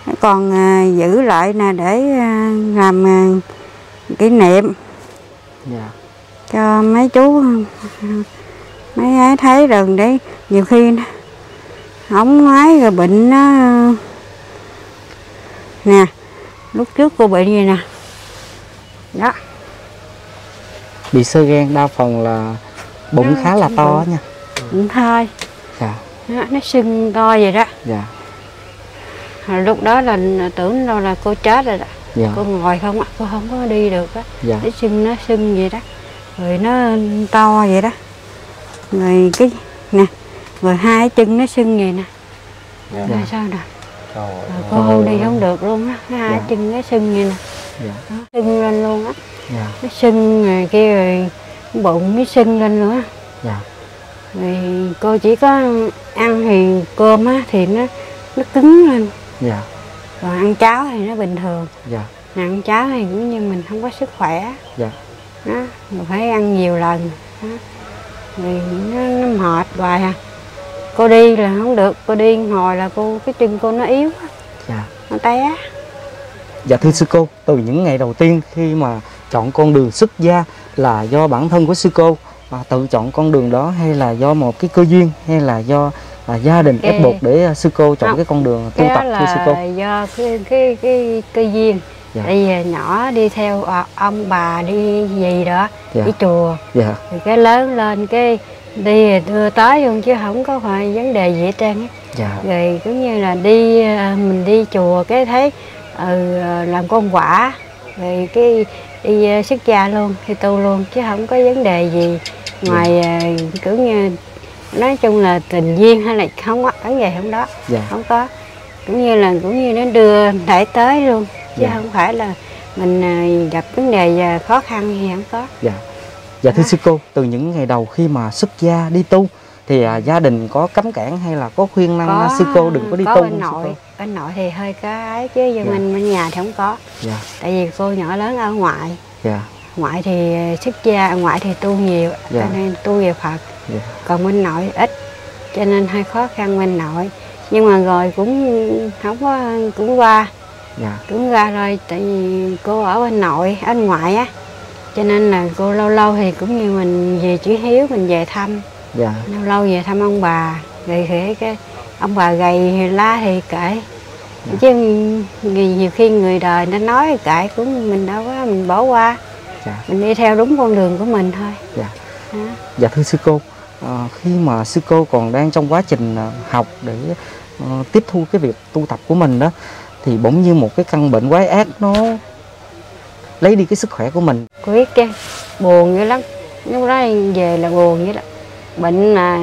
còn giữ lại nè để làm kỷ niệm. Dạ. Cho mấy chú mấy ấy thấy rồi, để nhiều khi ổng ấy rồi bệnh nó nè, lúc trước cô bị gì nè đó, Bị xơ gan đa phần là bụng khá là to nha. bụng thôi. Dạ. Nó sưng to vậy đó. Dạ. Lúc đó là tưởng đâu là cô chết rồi đó. Dạ. Cô ngồi không á, cô không có đi được á. Dạ. Nó sưng vậy đó, rồi nó to vậy đó, rồi cái nè, rồi hai chân nó sưng vậy nè. Dạ. Rồi sao nè, rồi cô đi không được luôn á, hai chân nó sưng vậy nè. Dạ. Nó sưng lên luôn á. Dạ. Nó sưng rồi kia, rồi bụng mới sưng lên nữa. Dạ. Rồi cô chỉ có ăn thì cơm á thì nó cứng lên. Dạ. Còn ăn cháo thì nó bình thường. Dạ. Ăn cháo thì cũng như mình không có sức khỏe. Dạ. Đó, rồi phải ăn nhiều lần. Đó. Rồi nó mệt hoài à. Cô đi là không được, cô đi hồi là cái chân cô nó yếu. Dạ. Nó té. Dạ thưa sư cô, từ những ngày đầu tiên khi mà chọn con đường xuất gia là do bản thân của sư cô tự chọn con đường đó, hay là do một cái cơ duyên, hay là do gia đình ép buộc để sư cô chọn cái con đường tu tập thưa sư cô? Cái đó là do cái cơ duyên. Dạ. Tại vì nhỏ đi theo ông bà đi gì đó, Dạ. đi chùa. Dạ. Rồi cái lớn lên cái đi đưa tới luôn chứ không có phải vấn đề gì hết trơn á. Dạ. Rồi cũng như là mình đi chùa cái thấy làm con quả, rồi cái đi xuất gia luôn, thì tu luôn chứ không có vấn đề gì ngoài cũng như nói chung là tình duyên hay là không có vấn đề không đó. Dạ. Không có, cũng như nó đưa đẩy tới luôn chứ Dạ. không phải là mình gặp vấn đề và khó khăn gì không có. Dạ. Dạ thưa sư cô, từ những ngày đầu khi mà xuất gia đi tu thì gia đình có cấm cản hay là có khuyên năng sư cô đừng có đi tu bên không? Bên nội thì hơi cái chứ Dạ. mình bên nhà thì không có. Dạ. Tại vì cô nhỏ lớn ở ngoại. Dạ. Ngoại thì xuất gia, ngoại thì tu nhiều. Dạ. Cho nên tu về Phật. Dạ. Còn bên nội ít, cho nên hơi khó khăn bên nội. Nhưng mà rồi cũng không có, cũng qua. Dạ. Cũng ra rồi, tại vì cô ở bên nội, ở bên ngoại á, cho nên là cô lâu lâu thì cũng như mình về chữ hiếu, mình về thăm. Dạ. Lâu lâu về thăm ông bà, rồi cái ông bà gầy la thì kệ. Dạ. Chứ nhiều khi người đời nó nói kệ cũng mình đâu có, mình bỏ qua. Dạ. Mình đi theo đúng con đường của mình thôi. Dạ. Dạ thưa sư cô, khi mà sư cô còn đang trong quá trình học để tiếp thu cái việc tu tập của mình đó, thì bỗng như một cái căn bệnh quái ác nó lấy đi cái sức khỏe của mình. Cô biết chứ, buồn dữ lắm. Lúc đó về là buồn dữ lắm. Bệnh mà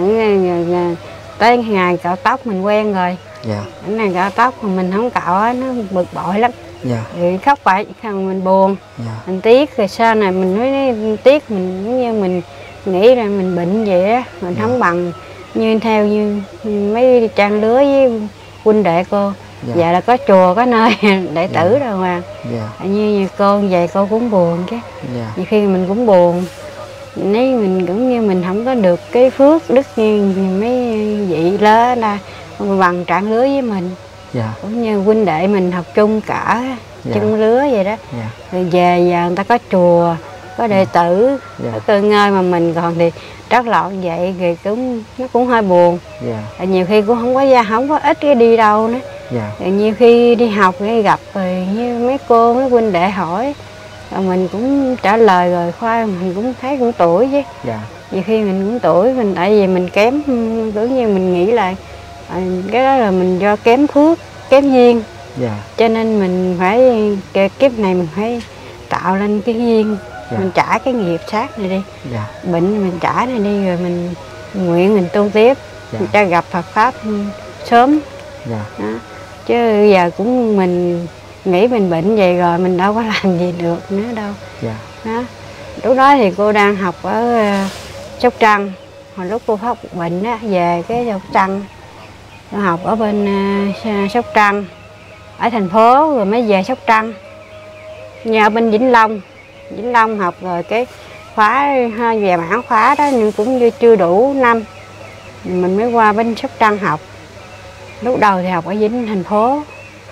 tới ngày cạo tóc mình quen rồi. Dạ. Cái này cạo tóc mà mình không cạo á, nó bực bội lắm. Dạ. Rồi khóc vậy, mình buồn. Dạ. Mình tiếc, rồi sau này mình mới tiếc, mình giống như mình nghĩ là mình bệnh vậy á, mình không bằng như theo như mấy trang lứa với huynh đệ cô. Dạ. Dạ là có chùa có nơi đệ tử rồi mà. Dạ. Như cô vậy cô cũng buồn chứ. Dạ. Nhiều khi mình cũng buồn, nếu mình cũng như mình không có được cái phước đức như mấy vị lớn là bằng trạng lứa với mình. Dạ. Cũng như huynh đệ mình học chung cả chung lứa vậy đó. Dạ. Rồi về giờ người ta có chùa, có đệ tử, có cơ ngơi mà mình còn thì trắc lộn vậy thì nó cũng hơi buồn. Dạ. Nhiều khi cũng không có ít cái đi đâu nữa. Dạ. Rồi nhiều khi đi học thì gặp rồi như mấy cô mấy huynh đệ hỏi, rồi mình cũng trả lời rồi khoa mình cũng thấy cũng tuổi chứ. Dạ. Nhiều khi mình cũng tuổi, mình tại vì mình kém, cứ như mình nghĩ là cái đó là mình do kém phước, kém duyên. Dạ. Cho nên mình phải kiếp này mình phải tạo lên cái duyên. Dạ. Mình trả cái nghiệp sát này đi. Dạ. Bệnh mình trả này đi, rồi mình nguyện mình tu tiếp. Dạ. Mình cho gặp Phật pháp sớm. Dạ. Đó. Chứ giờ cũng mình nghĩ mình bệnh vậy rồi mình đâu có làm gì được nữa đâu. Dạ. Đó. Lúc đó thì cô đang học ở Sóc Trăng. Hồi lúc cô phát bệnh á, về cái Sóc Trăng, cô học ở bên Sóc Trăng, ở thành phố rồi mới về Sóc Trăng. Nhà ở bên Vĩnh Long học rồi cái khóa về mảng khóa đó nhưng cũng chưa đủ năm, mình mới qua bên Sóc Trăng học. Lúc đầu thì học ở thành phố,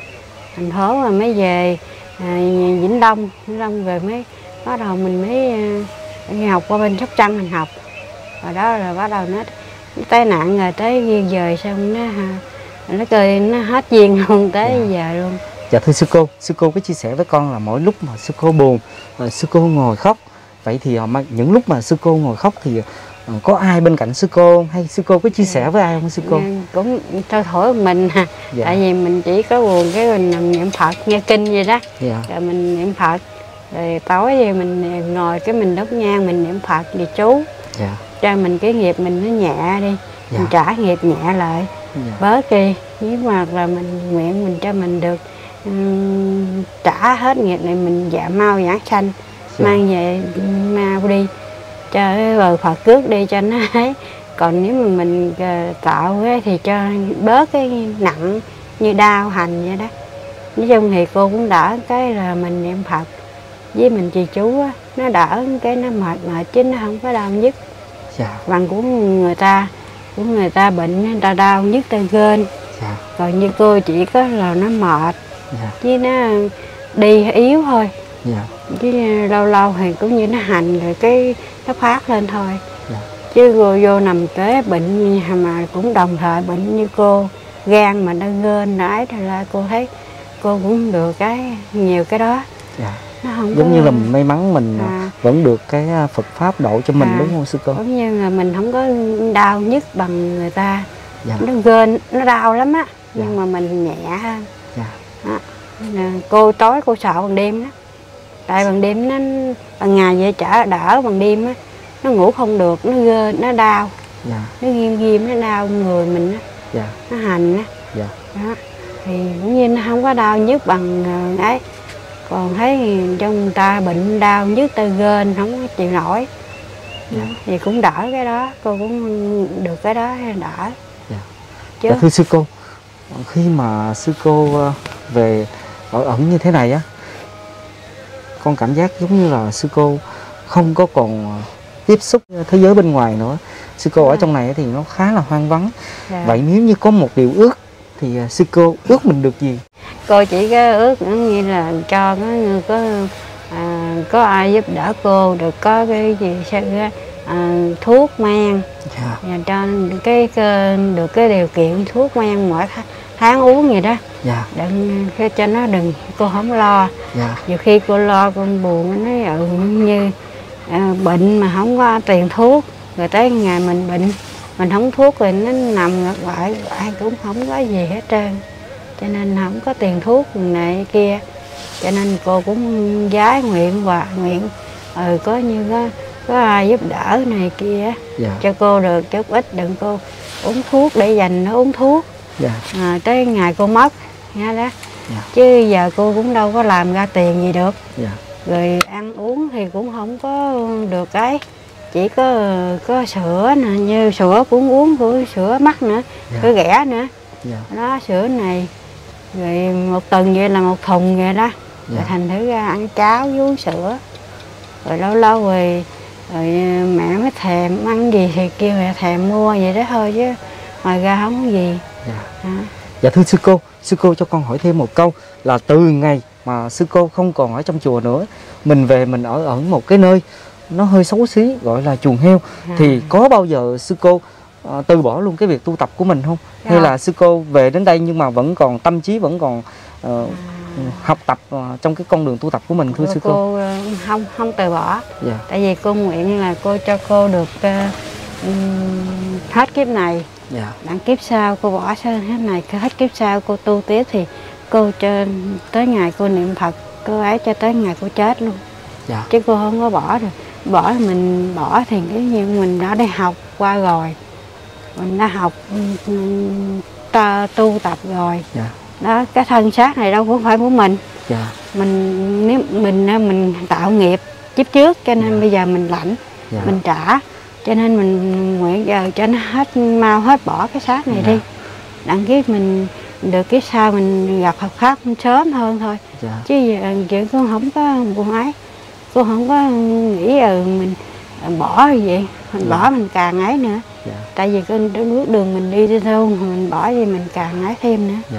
thành phố rồi mới về Vĩnh Long rồi mới bắt đầu mình mới học qua bên Sóc Trăng mình học. Rồi đó là bắt đầu nó tai nạn rồi tới di dời xong nó cười nó hết duyên luôn tới giờ luôn. Dạ thưa sư cô có chia sẻ với con là mỗi lúc mà sư cô buồn, sư cô ngồi khóc. Vậy thì những lúc mà sư cô ngồi khóc thì có ai bên cạnh sư cô hay sư cô có chia sẻ với ai không sư cô? Cũng thôi thổi mình ha. Dạ. Tại vì mình chỉ có buồn cái mình nằm niệm Phật nghe kinh vậy đó. Dạ. Rồi mình niệm Phật. Rồi tối thì mình ngồi cái mình đốt nhang mình niệm Phật thì chú. Dạ. Cho mình cái nghiệp mình nó nhẹ đi. Dạ. Mình trả nghiệp nhẹ lại. Dạ. Bớt đi. Nhưng mà là mình nguyện mình cho mình được trả hết nghiệp này mình dạ mau giảng sanh. Dạ. Mang về mau đi cho bờ Phật cước đi cho nó ấy. Còn nếu mà mình tạo thì cho bớt cái nặng như đau hành vậy đó. Nói chung thì cô cũng đỡ cái là mình niệm Phật với mình trì chú á, nó đỡ cái nó mệt chứ nó không có đau nhức. Dạ. Bằng của người ta bệnh người ta đau nhức tay gên. Dạ. Còn như cô chỉ có là nó mệt. Dạ. Chứ nó đi yếu thôi. Dạ. Chứ lâu lâu thì cũng như nó hành rồi cái nó phát lên thôi. Dạ. Chứ cô vô nằm kế bệnh mà cũng đồng thời bệnh như cô, gan mà nó gên ấy thì là cô thấy cô cũng được cái nhiều cái đó. Dạ. Nó không giống như là mình may mắn mình vẫn được cái Phật pháp độ cho mình đúng không sư cô? Giống như là mình không có đau nhức bằng người ta. Dạ. Nó gên nó đau lắm á. Dạ. Nhưng mà mình nhẹ hơn. Dạ. Đó. Cô tối cô sợ bằng đêm đó. Tại bằng đêm nó bằng ngày vậy chả đỡ, bằng đêm á nó ngủ không được, nó gên nó đau. Dạ. Nó ghim nó đau người mình á. Dạ. Nó hành á. Dạ. Đó. Thì cũng như nó không có đau nhức bằng ấy. Còn thấy trong người ta bệnh đau nhức tay gên không có chịu nổi. Dạ. Thì cũng đỡ cái đó, cô cũng được cái đó đỡ. Dạ. Dạ, thưa sư cô, khi mà sư cô về ở ẩn như thế này á, con cảm giác giống như là sư cô không có còn tiếp xúc thế giới bên ngoài nữa. Sư cô ở trong này thì nó khá là hoang vắng. Dạ. Vậy nếu như có một điều ước thì sư cô ước mình được gì? Cô chỉ có ước như là cho có ai giúp đỡ cô được có cái gì thuốc men. Dạ. Và cho được cái điều kiện thuốc men mỗi tháng uống vậy đó. Dạ. Đừng cho nó đừng cô không lo. Dạ. Nhiều khi cô lo con buồn nó nói như bệnh mà không có tiền thuốc rồi tới ngày mình bệnh mình không thuốc rồi nó nằm lại cũng không có gì hết trơn, cho nên không có tiền thuốc này kia, cho nên cô cũng vái nguyện và nguyện có như có ai giúp đỡ này kia. Dạ. Cho cô được chút ít, đừng cô uống thuốc để dành nó uống thuốc. Dạ. Tới ngày cô mất nha đó. Dạ. Chứ giờ cô cũng đâu có làm ra tiền gì được. Dạ. Rồi ăn uống thì cũng không có được cái, chỉ có sữa nè, như sữa cũng uống của sữa mắc nữa. Dạ. Sữa ghẻ nữa. Dạ. Đó sữa này rồi một tuần vậy là một thùng vậy đó. Dạ. Rồi thành thử ra ăn cháo với uống sữa, rồi lâu lâu rồi mẹ mới thèm ăn gì thì kêu mẹ thèm mua vậy đó thôi, chứ ngoài ra không có gì. Dạ. Dạ thưa sư cô cho con hỏi thêm một câu là từ ngày mà sư cô không còn ở trong chùa nữa, mình về mình ở một cái nơi nó hơi xấu xí gọi là chuồng heo, thì có bao giờ sư cô từ bỏ luôn cái việc tu tập của mình không? Dạ. Hay là sư cô về đến đây nhưng mà vẫn còn tâm trí vẫn còn học tập trong cái con đường tu tập của mình thưa sư cô? Cô không từ bỏ. Dạ. Tại vì cô nguyện là cô cho cô được hết kiếp này. Dạ. Đặng kiếp sau cô bỏ hết này, hết kiếp sau cô tu tiếp thì cô cho tới ngày cô niệm Phật, cô ấy cho tới ngày cô chết luôn. Dạ. Chứ cô không có bỏ được. Bỏ mình bỏ thì cái như mình đã đi học qua rồi, mình đã học tu tập rồi. Dạ. Đó, cái thân xác này đâu cũng phải của mình. Dạ. Nếu mình tạo nghiệp kiếp trước cho nên dạ. Bây giờ mình lãnh. Dạ. Mình trả, cho nên mình nguyện giờ cho nó mau hết bỏ cái xác này. Dạ. Đi đặng kiếp mình được kiếp sau mình gặp Phật pháp sớm hơn thôi. Dạ. Chứ giờ cô không có buồn ấy, cô không có nghĩ mình bỏ như vậy, mình dạ. Bỏ mình càng ấy nữa. Dạ. Tại vì cái bước đường mình đi theo mình bỏ gì mình càng ấy thêm nữa. Dạ.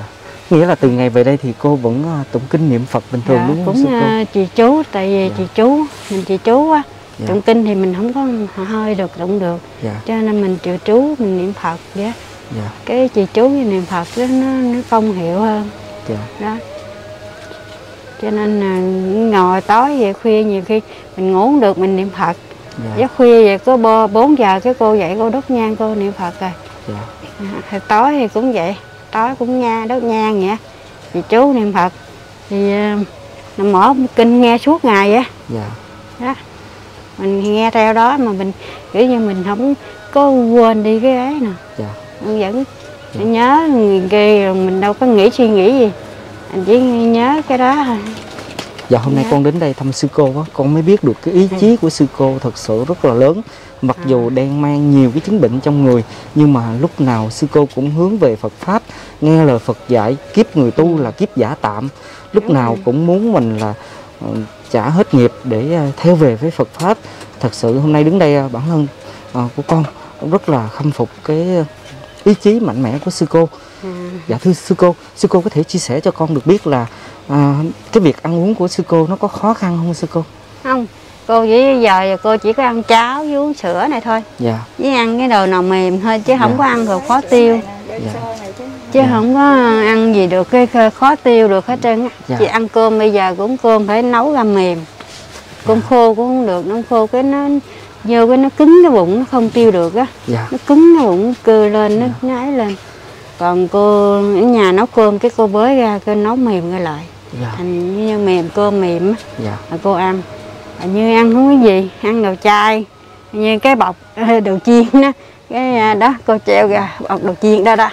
nghĩa là từ ngày về đây thì cô vẫn tụng kinh niệm Phật bình thường đúng không sư cô? Cũng trì chú, tại vì trì chú, mình trì chú á, tụng kinh thì mình không có hơi được tụng được, cho nên mình trì chú, mình niệm Phật vậy. Cái trì chú với niệm Phật đó, nó công hiệu hơn. Đó. Cho nên là ngồi tối về khuya nhiều khi mình ngủ không được mình niệm Phật. Giấc khuya vậy có 4 giờ cái cô dậy cô đốt nhang cô niệm Phật rồi. Tối thì cũng vậy, tối cũng đốt nhang vậy. Thì chú niệm Phật thì mở kinh nghe suốt ngày á. Đó. Mình nghe theo đó mà mình kiểu như mình không có quên đi cái ấy nè. Mình vẫn nhớ người kia, mình đâu có nghĩ suy nghĩ gì, anh chỉ nhớ cái đó thôi. Dạ hôm nay con đến đây thăm sư cô á, con mới biết được cái ý chí của sư cô thật sự rất là lớn. Mặc dù đang mang nhiều cái chứng bệnh trong người, nhưng mà lúc nào sư cô cũng hướng về Phật Pháp, nghe lời Phật dạy, kiếp người tu là kiếp giả tạm. Lúc nào cũng muốn mình là trả hết nghiệp để theo về với Phật Pháp. Thật sự hôm nay đứng đây bản thân của con rất là khâm phục cái ý chí mạnh mẽ của sư cô. Dạ thưa sư cô có thể chia sẻ cho con được biết là cái việc ăn uống của sư cô nó có khó khăn không sư cô? Không, cô chỉ giờ cô chỉ có ăn cháo với uống sữa này thôi. Với ăn cái đồ nào mềm thôi chứ không có ăn đồ khó tiêu. Chứ không có ăn gì được cái khó tiêu được hết trơn á. Chị ăn cơm bây giờ cũng cơm phải nấu ra mềm. Cơm khô cũng không được, nó khô cái nó vô cái nó cứng cái bụng, nó không tiêu được á. Nó cứng cái bụng cưa lên, nó ấy lên. Còn cô ở nhà nấu cơm cái cô bới ra cô nấu mềm ra lại. Thành như mềm, cơm mềm á. Cô ăn. Như ăn không có gì, ăn đồ chay, như cái bọc đồ chiên đó, cái đó cô treo ra bọc đồ chiên đó.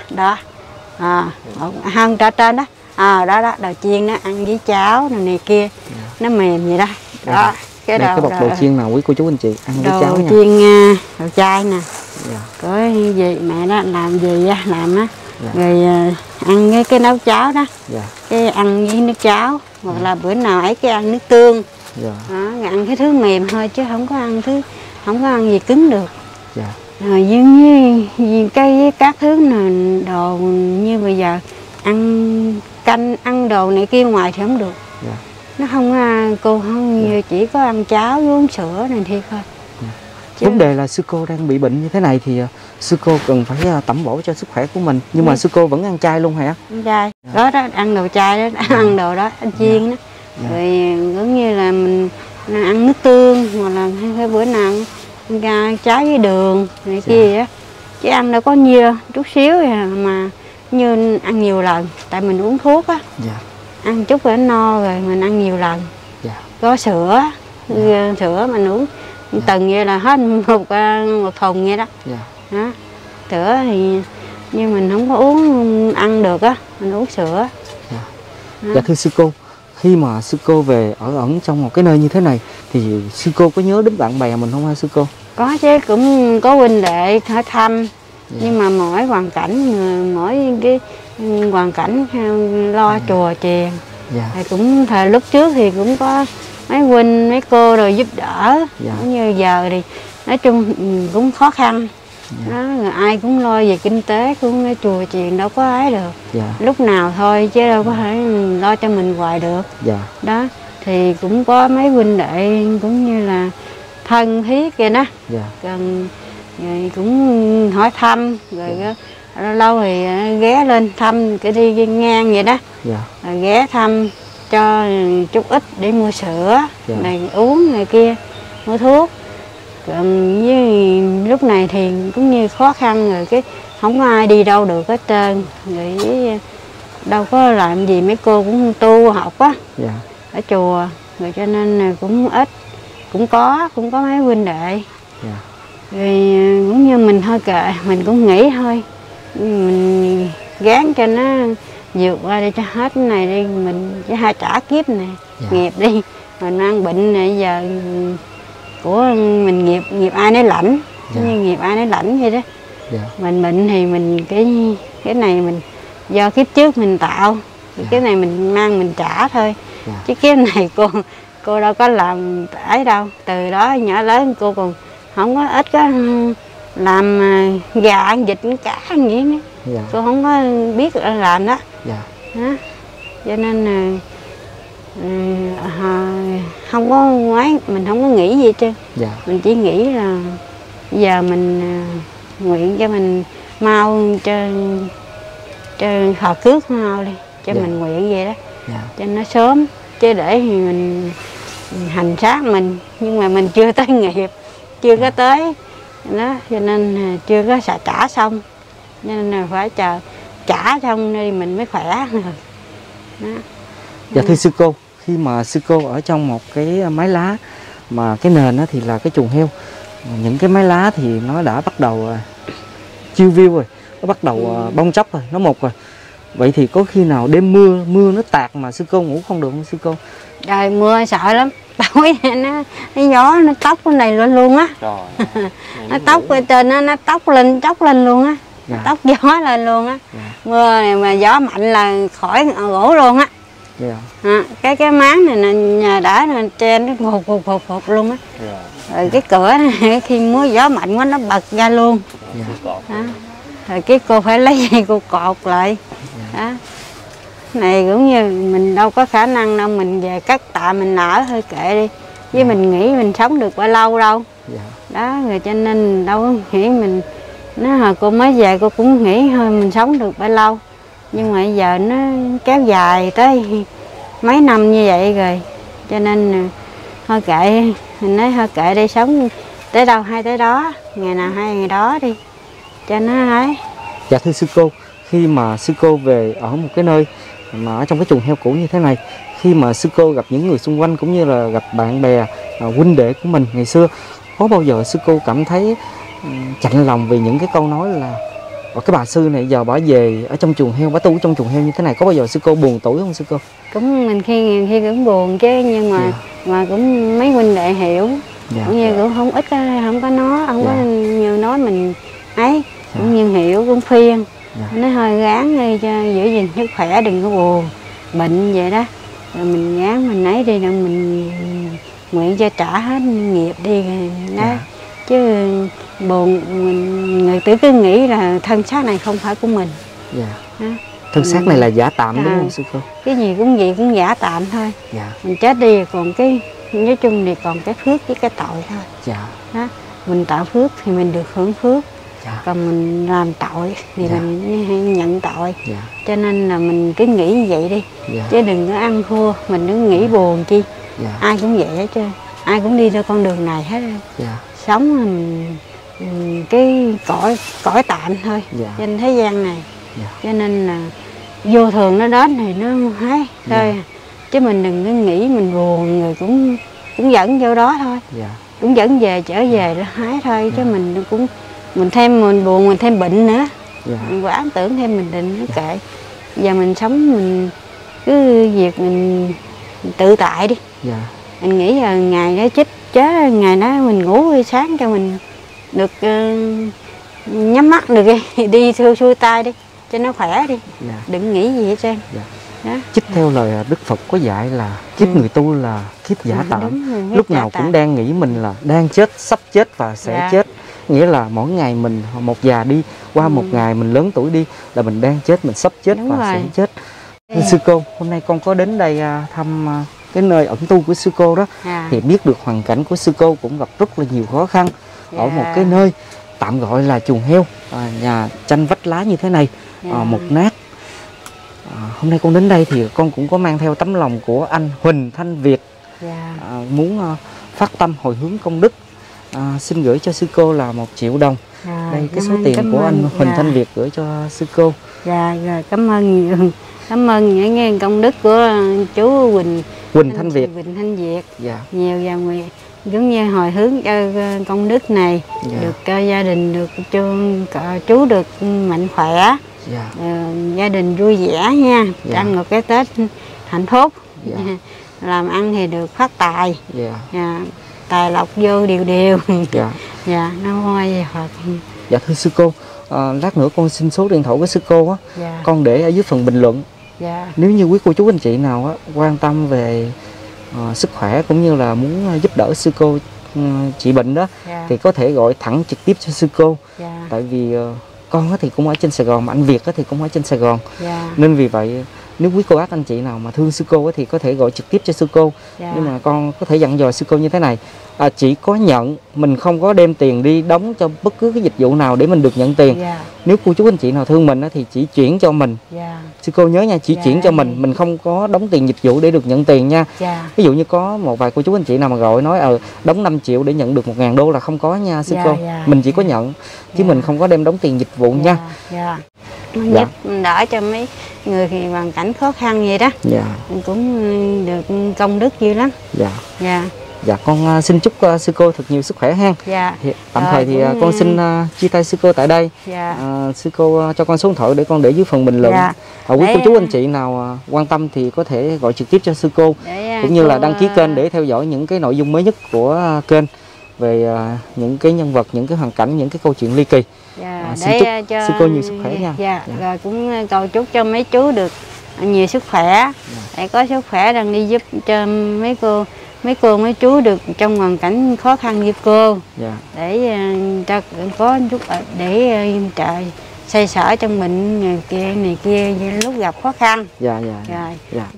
Hơn trên đó. Đó đồ chiên đó, ăn với cháo này kia, nó mềm vậy đó. Đó. Cái bọc đồ chiên nào quý cô chú anh chị ăn với cháo nha. Đồ chiên đồ chay nè. Có gì mẹ đó làm gì á, làm á. Rồi ăn cái nấu cháo đó. Cái ăn với nước cháo, hoặc là bữa nào ấy cái ăn nước tương. Đó, ăn cái thứ mềm thôi chứ không có ăn gì cứng được. Rồi với các thứ là đồ như bây giờ ăn canh, ăn đồ này kia ngoài thì không được. Nó không, cô không chỉ có ăn cháo với uống sữa này thì thôi. Vấn đề là sư cô đang bị bệnh như thế này thì sư cô cần phải tẩm bổ cho sức khỏe của mình. Nhưng mà sư cô vẫn ăn chay luôn hả? Ăn chay. Đó, ăn đồ chay đó, ăn đồ đó, ăn chiên đó. Rồi giống như là mình ăn nước tương, hoặc là cái bữa nào ăn cháo với đường này kia á. Chứ ăn đâu có nhiều, chút xíu mà như ăn nhiều lần, tại mình uống thuốc á. Ăn chút rồi no rồi mình ăn nhiều lần. Có sữa, sữa mình uống từng vậy là hết một thùng vậy đó. Đó. Sữa thì như mình không có uống ăn được á, mình uống sữa. Dạ thưa sư cô, khi mà sư cô về ở ẩn trong một cái nơi như thế này thì sư cô có nhớ đến bạn bè mình không hả sư cô? Có chứ, cũng có huynh đệ hỏi thăm. Nhưng mà mỗi hoàn cảnh, mỗi cái hoàn cảnh lo chùa chiền. Thì cũng thời lúc trước thì cũng có mấy huynh mấy cô rồi giúp đỡ. Như giờ thì nói chung cũng khó khăn. Đó, rồi ai cũng lo về kinh tế, cũng chùa chiền đâu có ấy được. Lúc nào thôi chứ đâu có thể lo cho mình hoài được. Đó thì cũng có mấy huynh đệ cũng như là thân thiết kìa đó. Còn rồi cũng hỏi thăm, rồi lâu thì ghé lên thăm cái đi ngang vậy đó. Rồi ghé thăm cho chút ít để mua sữa này uống này kia, mua thuốc. Còn với lúc này thì cũng như khó khăn rồi, cái không có ai đi đâu được hết trơn, rồi đâu có làm gì, mấy cô cũng tu học á. Ở chùa, rồi cho nên là cũng ít, cũng có mấy huynh đệ. Rồi cũng như mình thôi kệ, mình cũng nghĩ thôi, mình gán cho nó vượt qua đi cho hết cái này đi, mình chỉ hai trả kiếp này, nghiệp đi, mình ăn bệnh này giờ của mình nghiệp ai nấy lãnh, như nghiệp ai nấy lãnh vậy đó. Mình bệnh thì mình cái này mình do kiếp trước mình tạo, cái này mình mang mình trả thôi. Chứ kiếp này cô đâu có làm ấy đâu, từ đó nhỏ lớn cô còn không có ít có làm gà ăn vịt cá ăn gì nữa. Cô không có biết làm đó. đó. Cho nên là không có ngoái, mình không có nghĩ gì hết trơn. Dạ. Mình chỉ nghĩ là giờ mình nguyện cho mình mau cho họ cước mau đi, cho Dạ. mình nguyện vậy đó. Dạ. Cho nó sớm, chứ để thì mình hành xác mình, nhưng mà mình chưa tới nghiệp, chưa có tới đó, cho nên chưa có trả xong, cho nên là phải chờ trả xong đi mình mới khỏe rồi đó. Dạ thưa sư cô, khi mà sư cô ở trong một cái mái lá mà cái nền đó thì là cái chuồng heo, những cái mái lá thì nó đã bắt đầu chiêu viêu rồi, nó bắt đầu bong tróc rồi, nó mục rồi. Vậy thì có khi nào đêm mưa nó tạt mà sư cô ngủ không được không sư cô? Trời mưa sợ lắm, tối nó gió nó tóc cái này lên luôn á. Nó tóc ở trên nó tóc lên luôn á. Dạ. Tóc gió lên luôn á. Dạ. Mưa này mà gió mạnh là khỏi gỗ luôn á. Dạ. Cái máng này nè, nhà đá này trên nó phụt luôn á. Dạ. Rồi cái cửa này khi mưa gió mạnh quá nó bật ra luôn. Dạ. Rồi cái cô phải lấy dây cô cột lại. Đó. Này cũng như mình đâu có khả năng đâu, mình về cắt tạ mình nở thôi kệ đi, với mình nghĩ mình sống được bao lâu đâu. Dạ. Đó rồi cho nên đâu có nghĩ mình, nó hồi cô mới về cô cũng nghĩ thôi mình sống được bao lâu, nhưng mà giờ nó kéo dài tới mấy năm như vậy rồi, cho nên thôi kệ, mình nói thôi kệ đi, sống tới đâu hay tới đó, ngày nào hay ngày đó đi cho nó ấy. Dạ thưa sư cô, khi mà sư cô về ở một cái nơi mà ở trong cái chuồng heo cũ như thế này, khi mà sư cô gặp những người xung quanh cũng như là gặp bạn bè, huynh đệ của mình ngày xưa, có bao giờ sư cô cảm thấy chạnh lòng vì những cái câu nói là cái bà sư này giờ bà về ở trong chuồng heo, bà tu ở trong chuồng heo như thế này, có bao giờ sư cô buồn tủi không sư cô? Cũng mình khi cũng buồn chứ, nhưng mà mà cũng mấy huynh đệ hiểu, cũng như cũng không ít, không có nói, không có nhiều nói mình ấy, cũng như hiểu cũng khuyên. Nó hơi gán đi cho giữ gìn sức khỏe, đừng có buồn bệnh vậy đó, rồi mình gán mình ấy đi, rồi mình nguyện cho trả hết nghiệp đi đó. Chứ buồn người tự cứ nghĩ là thân xác này không phải của mình. Thân xác này là giả tạm đúng không sư cô? Cái gì cũng vậy, cũng giả tạm thôi. Mình chết đi còn cái, nói chung thì còn cái phước với cái tội thôi. Đó. Mình tạo phước thì mình được hưởng phước. Còn mình làm tội thì mình nhận tội. Cho nên là mình cứ nghĩ như vậy đi. Chứ đừng có ăn thua, mình đừng nghĩ buồn chi. Ai cũng vậy hết trơn, ai cũng đi theo con đường này hết. Sống mình cái cõi tạm thôi trên thế gian này. Cho nên là vô thường nó đến thì nó hái thôi. Chứ mình đừng có nghĩ mình buồn, người cũng dẫn vô đó thôi. Cũng dẫn về trở về nó hái thôi. Chứ mình cũng mình buồn, mình thêm bệnh nữa. Mình quá ám tưởng thêm mình định, nó kệ. Giờ mình sống mình cứ việc mình tự tại đi. Mình nghĩ là ngày đó chết ngày đó mình ngủ sáng cho mình được nhắm mắt được đi xuôi tay đi cho nó khỏe đi. Đừng nghĩ gì hết trơn. Chích theo lời Đức Phật có dạy là kiếp người tu là kiếp giả tạm, lúc nào cũng đang nghĩ mình là đang chết, sắp chết và sẽ chết. Nghĩa là mỗi ngày mình một già đi, qua một ngày mình lớn tuổi đi là mình đang chết, mình sắp chết và sẽ chết. Sư cô, hôm nay con có đến đây thăm cái nơi ẩn tu của sư cô đó, thì biết được hoàn cảnh của sư cô cũng gặp rất là nhiều khó khăn ở một cái nơi tạm gọi là chuồng heo, nhà tranh vách lá như thế này, mục nát. Hôm nay con đến đây thì con cũng có mang theo tấm lòng của anh Huỳnh Thanh Việt, muốn phát tâm hồi hướng công đức, xin gửi cho sư cô là 1 triệu đồng. Đây cái số tiền của anh Huỳnh Thanh Việt gửi cho sư cô. Rồi cảm ơn nhiều. Cảm ơn những công đức của chú Huỳnh Thanh Việt. Nhiều và giống như hồi hướng cho công đức này, được gia đình được chú được mạnh khỏe, gia đình vui vẻ nha, ăn một cái Tết hạnh phúc, làm ăn thì được phát tài, tài lộc vô đều. Nó hoa về Phật. Dạ thưa sư cô, lát nữa con xin số điện thoại của sư cô á, con để ở dưới phần bình luận. Nếu như quý cô chú anh chị nào á quan tâm về sức khỏe cũng như là muốn giúp đỡ sư cô trị bệnh đó, thì có thể gọi thẳng trực tiếp cho sư cô. Tại vì con thì cũng ở trên Sài Gòn, mà anh Việt thì cũng ở trên Sài Gòn, nên vì vậy nếu quý cô bác anh chị nào mà thương sư cô thì có thể gọi trực tiếp cho sư cô. Nhưng mà con có thể dặn dò sư cô như thế này, chỉ có nhận, mình không có đem tiền đi đóng cho bất cứ cái dịch vụ nào để mình được nhận tiền. Nếu cô chú anh chị nào thương mình thì chỉ chuyển cho mình. Sư cô nhớ nha, chỉ chuyển cho mình không có đóng tiền dịch vụ để được nhận tiền nha. Ví dụ như có một vài cô chú anh chị nào mà gọi nói đóng 5 triệu để nhận được 1.000 đô là không có nha sư cô. Mình chỉ có nhận chứ mình không có đem đóng tiền dịch vụ nha. Giúp đỡ cho mấy người thì hoàn cảnh khó khăn vậy đó. Cũng được công đức dữ lắm. Dạ con xin chúc sư cô thật nhiều sức khỏe ha. Tạm thời thì con xin chia tay sư cô tại đây. Sư cô cho con số điện thoại để con để dưới phần bình luận. Quý cô chú anh chị nào quan tâm thì có thể gọi trực tiếp cho sư cô, cũng như là đăng ký kênh để theo dõi những cái nội dung mới nhất của kênh về những cái nhân vật, những cái hoàn cảnh, những cái câu chuyện ly kỳ. Xin chúc sư cô nhiều sức khỏe nha. Rồi cũng cầu chúc cho mấy chú được nhiều sức khỏe, để có sức khỏe đang đi giúp cho mấy chú được trong hoàn cảnh khó khăn như cô, để cho có chút để trời xoay sở trong bệnh này kia lúc gặp khó khăn.